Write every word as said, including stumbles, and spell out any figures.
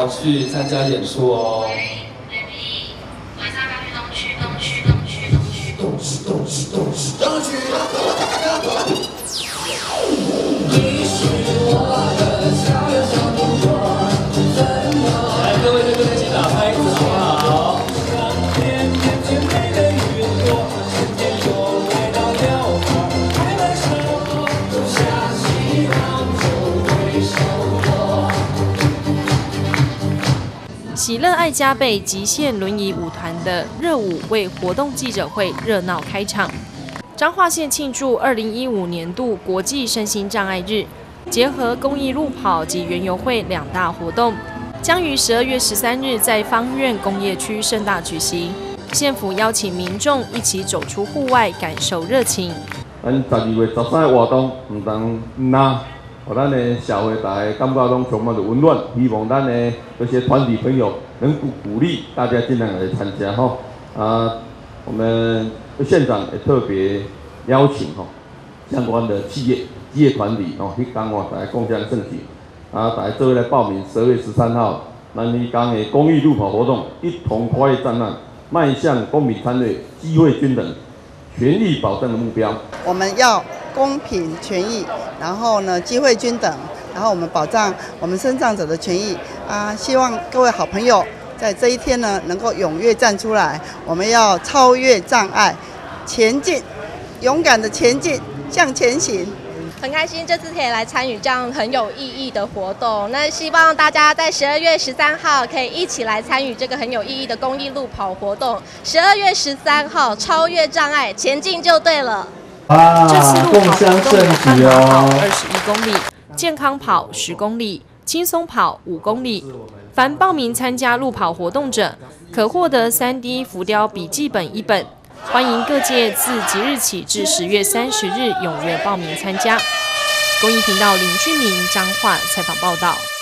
要去参加演出哦。 晚上要去东区，东区，东区，东区，东区，东区，东区，东区。你是我的小小小动作，来，各位对对对，请打拍子好不好？天天甜美的云朵，天天有味道雕花，快乐生活，种下希望就会收获。 喜乐爱加倍极限轮椅舞团的热舞为活动记者会热闹开场。彰化县庆祝二零一五年度国际身心障碍日，结合公益路跑及园游会两大活动，将于十二月十三日在芳苑工业区盛大举行。县府邀请民众一起走出户外，感受热情。 咱十二月十三的活动，唔当那，互咱的社会大家感觉拢充满着温暖。希望咱的这些团体朋友能鼓鼓励大家尽量来参加哈。啊，我们县长也特别邀请哈相关的企业、企业团体哦，去讲话大家共襄盛举。啊，大家做伙来报名，十二月十三号，咱去讲的公益路跑活动，一同跨越障碍，迈向公平参与、机会均等、权益保障的目标。 我们要公平权益，然后呢，机会均等，然后我们保障我们身障者的权益啊！希望各位好朋友在这一天呢，能够踊跃站出来，我们要超越障碍，前进，勇敢的前进，向前行。 很开心这次可以来参与这样很有意义的活动，那希望大家在十二月十三号可以一起来参与这个很有意义的公益路跑活动。十二月十三号，超越障碍，前进就对了。 啊，这次路跑活动有慢跑二十一公里，健康跑十公里，轻松跑五公里。凡报名参加路跑活动者，可获得 三 D 浮雕笔记本一本。欢迎各界自即日起至十月三十日踊跃报名参加。公益频道林俊明彰化采访报道。